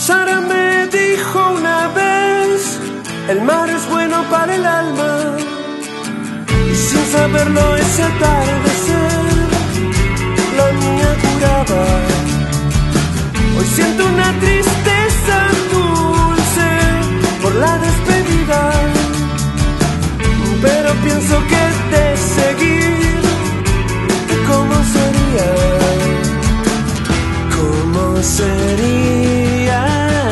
Sara me dijo una vez, el mar es bueno para el alma. Y sin saberlo ese atardecer, la mía curaba. Hoy siento una tristeza dulce por la despedida, pero pienso que de seguir, ¿cómo sería? ¿Cómo sería?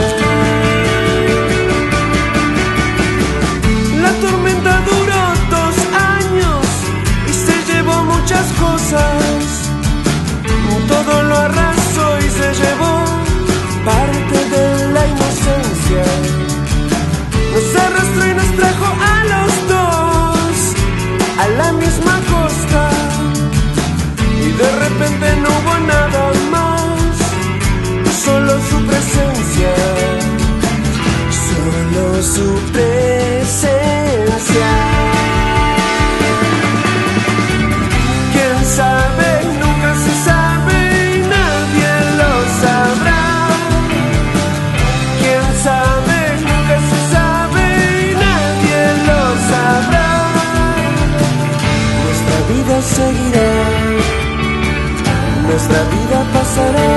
La tormenta duró 2 años y se llevó muchas cosas. Todo lo arrasó y se llevó parte de la inocencia. Nos arrastró y nos trajo a los dos a la misma costa. Y de repente no hubo nada más, solo su presencia, solo su presencia. ¿Quién sabe? Nunca se sabe y nadie lo sabrá. ¿Quién sabe? Nunca se sabe y nadie lo sabrá. Nuestra vida seguirá, nuestra vida pasará.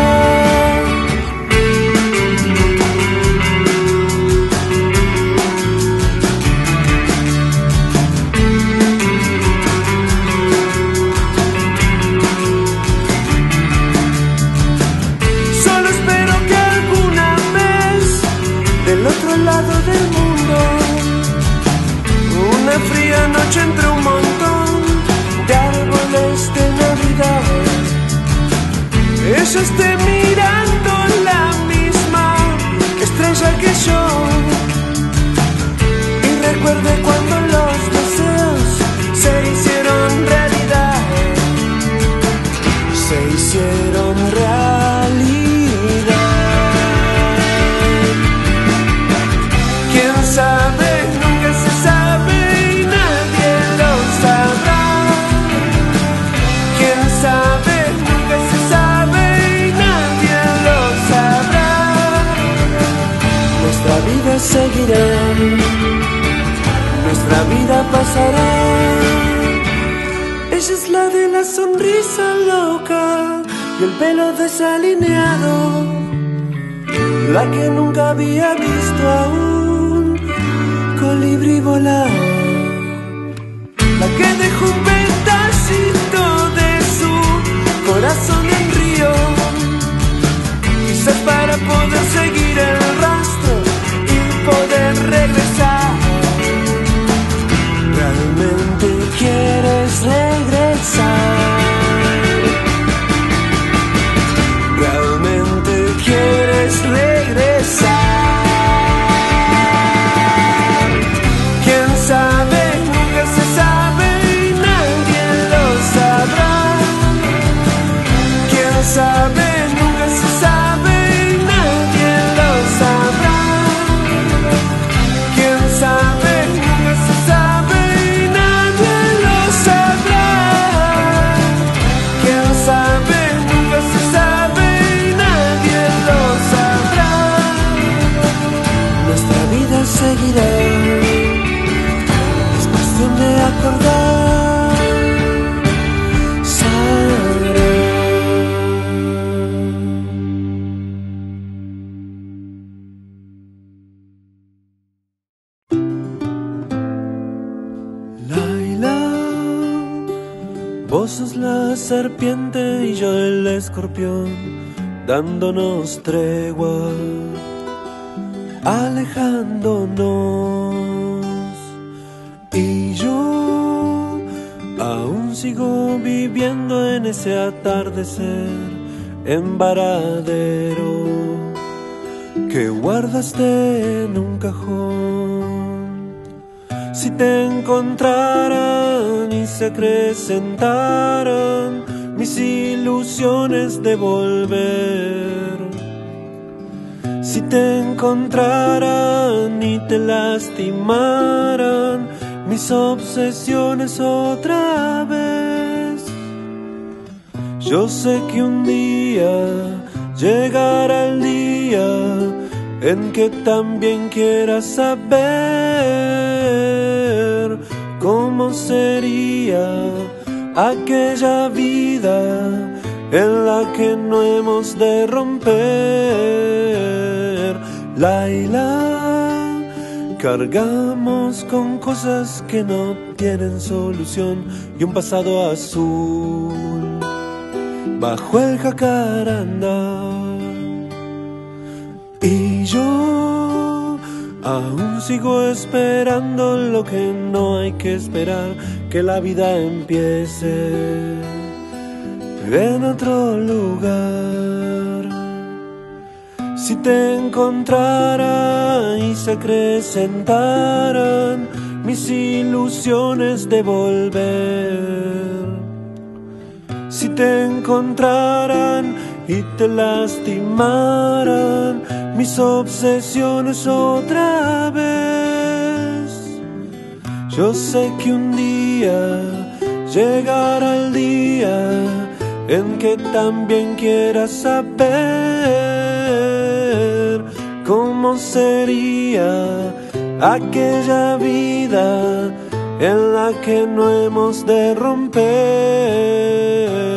Solo espero que alguna vez del otro lado del mundo, una fría noche entre un montón de árboles de Navidad, ella esté mirando la misma estrella que yo y recuerde cuando los deseos se hicieron realidad, se hicieron realidad. ¿Quién sabe? Nunca se sabe y nadie lo sabrá. ¿Quién sabe? Nunca se sabe y nadie lo sabrá. Nuestra vida seguirá, nuestra vida pasará. Ella es la de la sonrisa loca y el pelo desalineado, la que nunca había visto a un colibrí volar, la que dejó un pedacito de su corazón en río, quizás para poder seguir el rastro y poder regresar. ¿Realmente quieres regresar? ¿Realmente quieres regresar? ¿Quién sabe? Nunca se sabe y nadie lo sabrá. ¿Quién sabe? Nunca se sabe y nadie lo sabrá. ¿Quién sabe? Nunca se sabe y nadie lo sabrá. ¿Quién sabe? Nunca se sabe y nadie lo sabrá. Nuestra vida seguirá, es cuestión de acordar. Sara. Laila, vos sos la serpiente y yo el escorpión, dándonos tregua, alejándonos. Y yo aún sigo viviendo en ese atardecer en varadero que guardaste en un cajón. Si te encontraran y se acrecentaran mis ilusiones de volver, si te encontraran y te lastimaran mis obsesiones otra vez, yo sé que un día llegará el día en que también quieras saber cómo sería aquella vida en la que no hemos de romper. Laila, cargamos con cosas que no tienen solución y un pasado azul bajo el jacarandá. Y yo aún sigo esperando lo que no hay que esperar, que la vida empiece en otro lugar. Si te encontrara y se acrecentaran mis ilusiones de volver, si te encontraran y te lastimaran mis obsesiones otra vez, yo sé que un día llegará el día en que también quieras saber cómo sería aquella vida en la que no hemos de romper.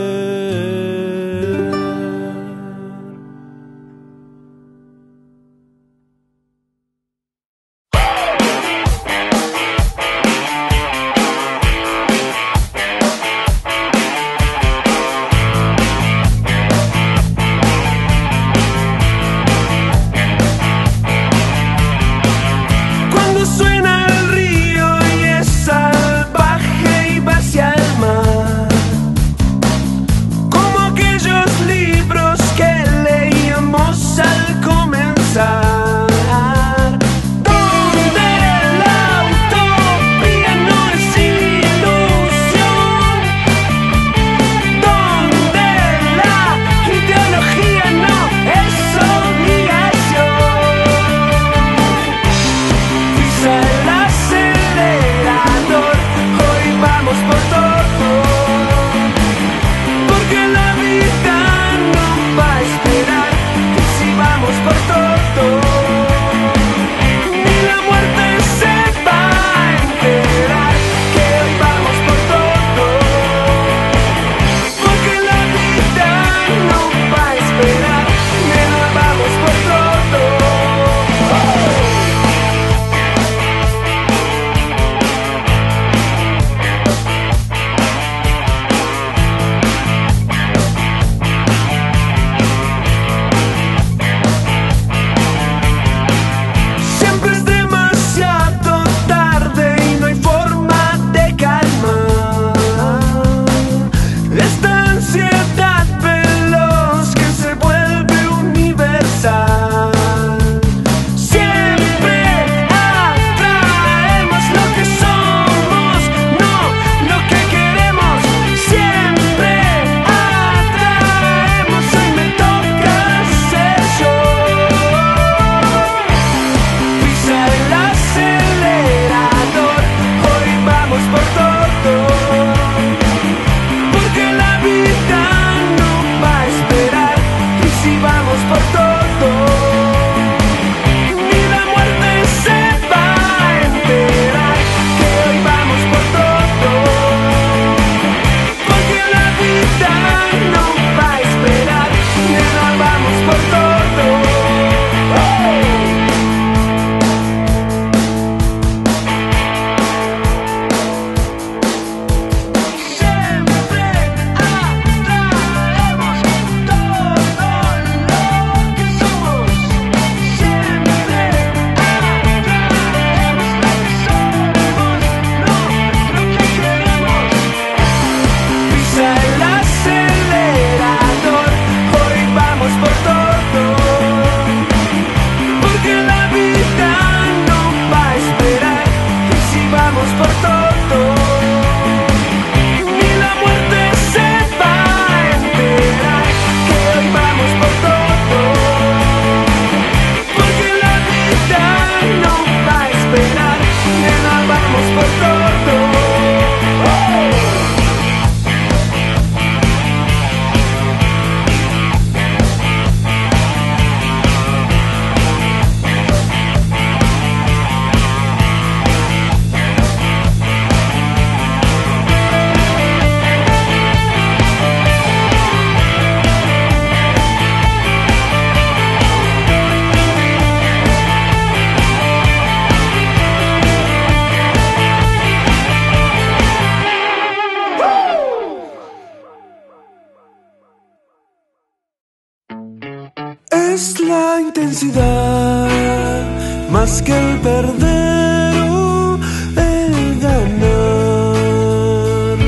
Es la intensidad más que el perder o el ganar.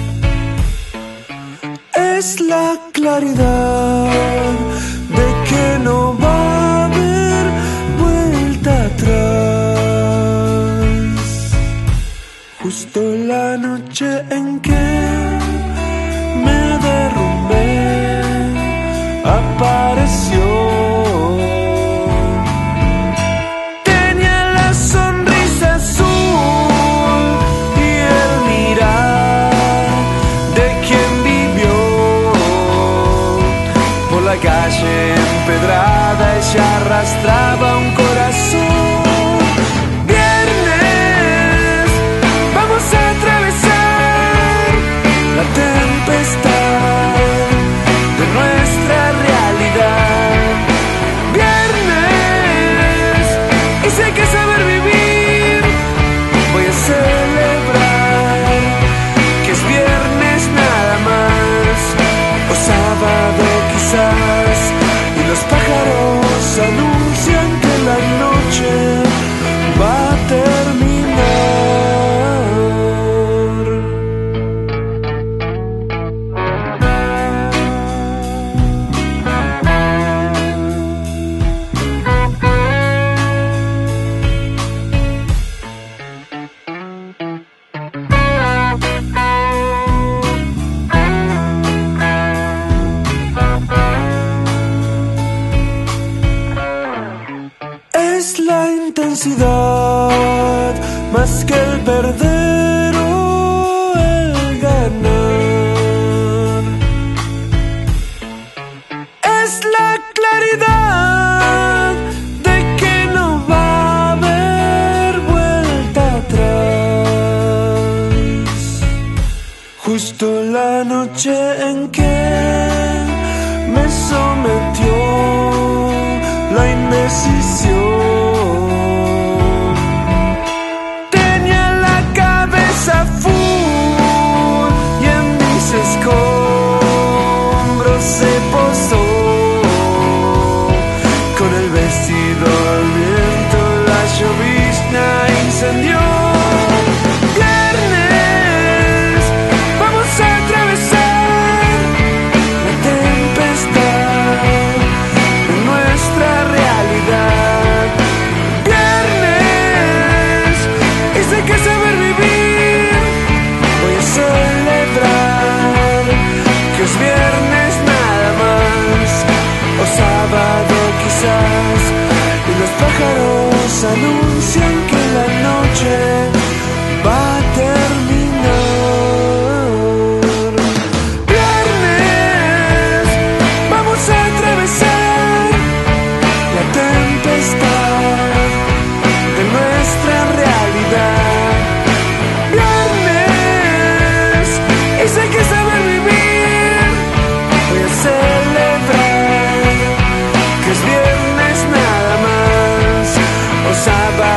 Es la claridad de que no va a haber vuelta atrás. Justo la noche en que me derrumbé, apareció. Tenía la sonrisa azul y el mirar de quien vivió. Por la calle empedrada ella arrastraba un corazón. Viernes, vamos a atravesar la tempestad de nuestra realidad. Viernes, y si hay que saber vivir, voy a celebrar que es viernes nada más, o sábado quizás, y los pájaros anuncian que la noche va a terminar. Es la intensidad más que el perder o el ganar. Es la claridad de que no va a haber vuelta atrás. Justo la noche en que me sometió la indecisión. Tenía la cabeza full y en mis escombros se posó. Con el vestido al viento la llovizna incendió. Viernes, vamos a atravesar la tempestad de nuestra realidad. Viernes, y si hay que saber vivir, voy a celebrar que es viernes nada más, o sábado quizás, y los pájaros anuncian que la noche va a terminar. Viernes, vamos a atravesar la tempestad de nuestra realidad. Viernes, y si hay que saber vivir, voy a celebrar que es viernes nada más, o sábado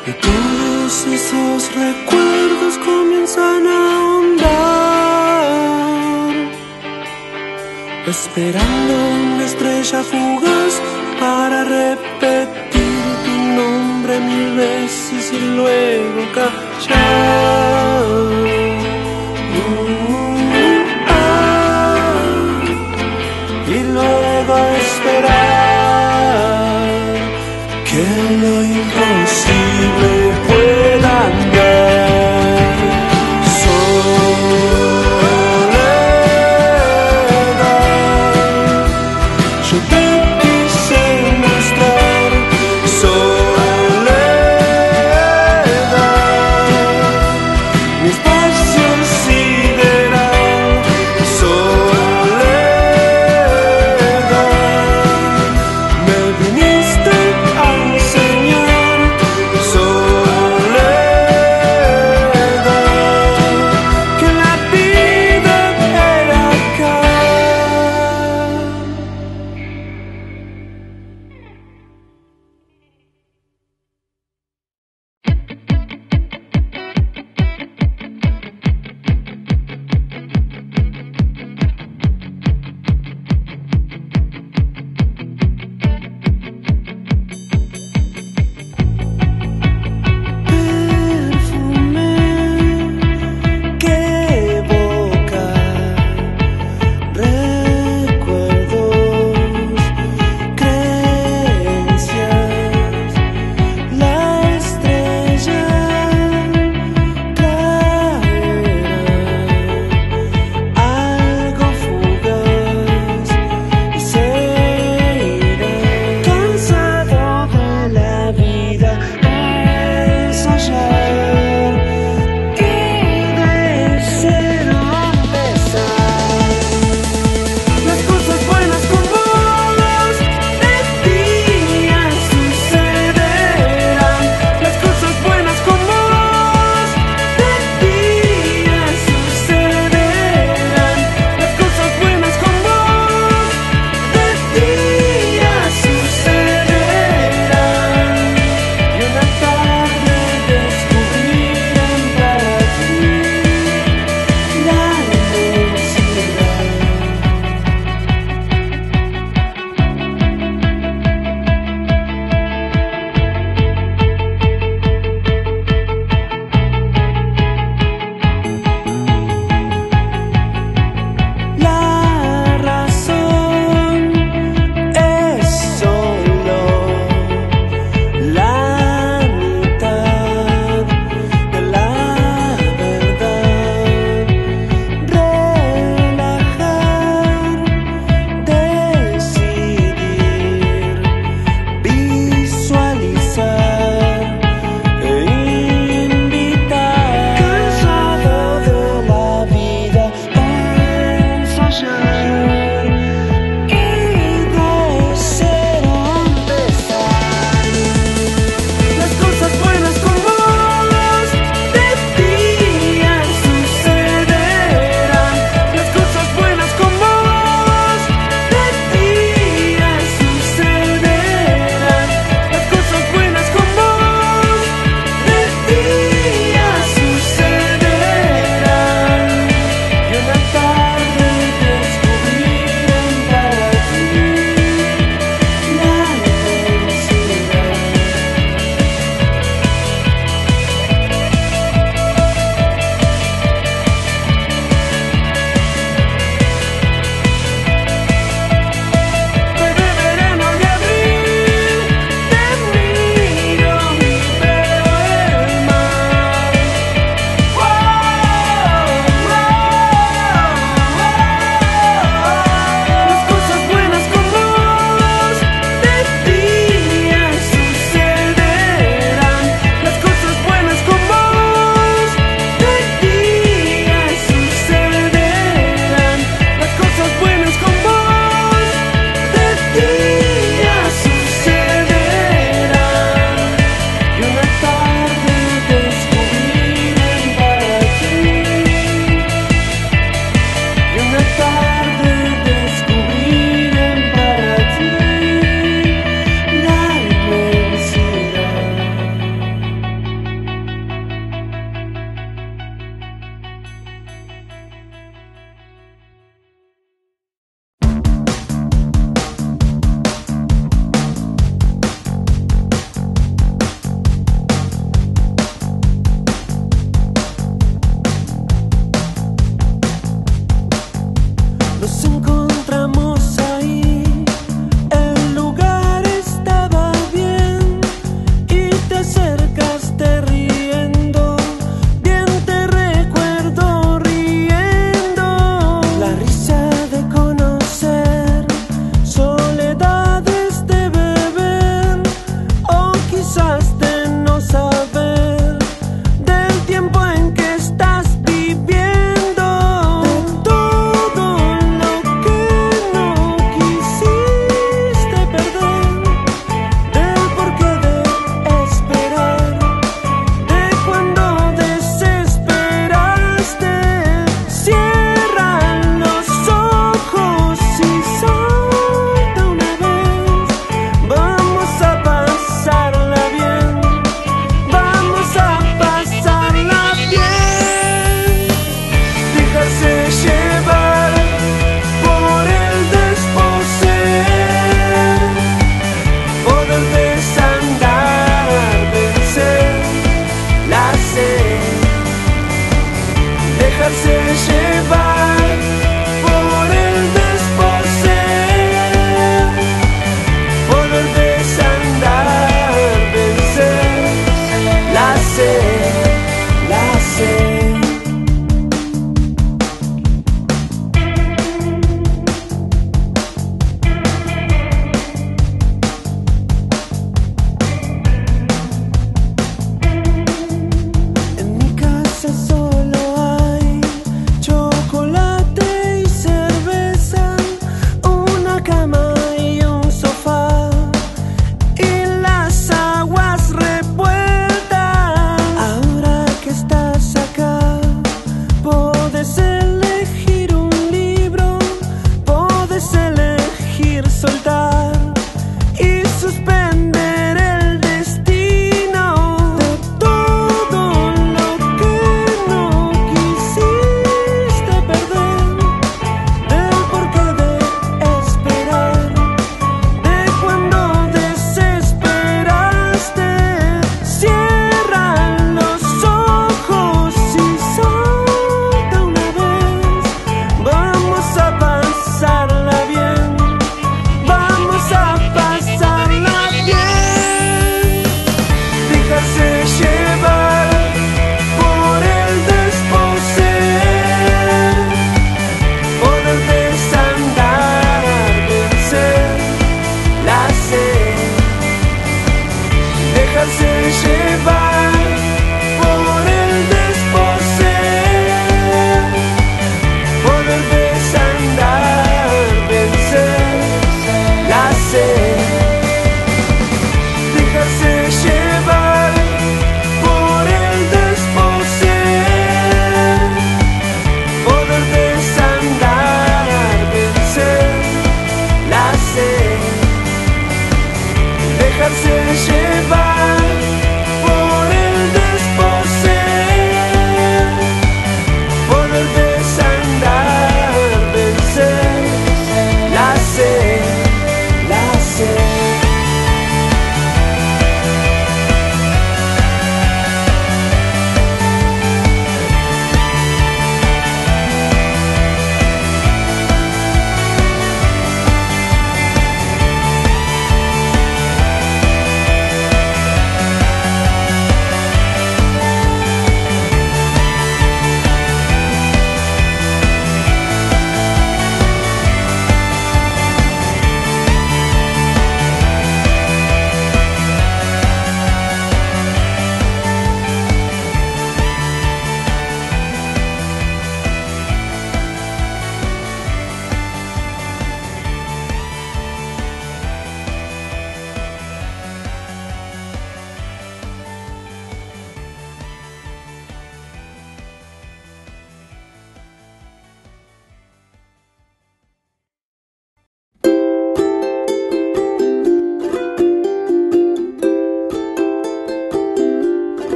y todos esos recuerdos comienzan a ahondar, esperando una estrella fugaz para repetir tu nombre 1000 veces y luego callar. Y luego esperar que lo imposible pueda andar. Soledad, yo te quise mostrar. Soledad, mi espacio sideral. Soledad, me viniste a enseñar. Soledad,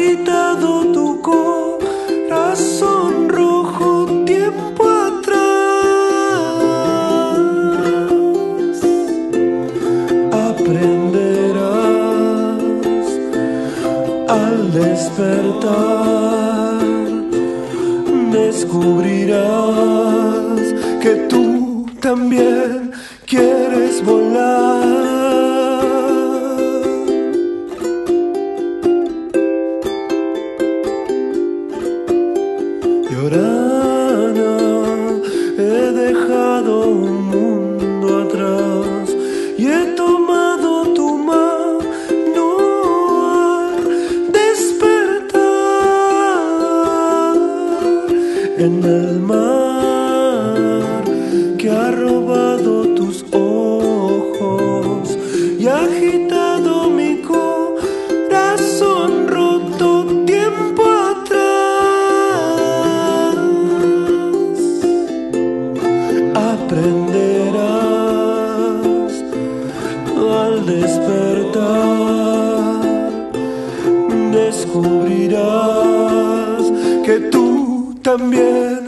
agitado tu corazón rojo tiempo atrás. Aprenderás al despertar, descubrirás que tú también quieres volar. Llorana, he dejado un mundo atrás y he tomado tu mano al despertar en el mar que ha robado tus ojos y ha agitado mi corazón roto tiempo atrás. Aprenderás al despertar, descubrirás que tú también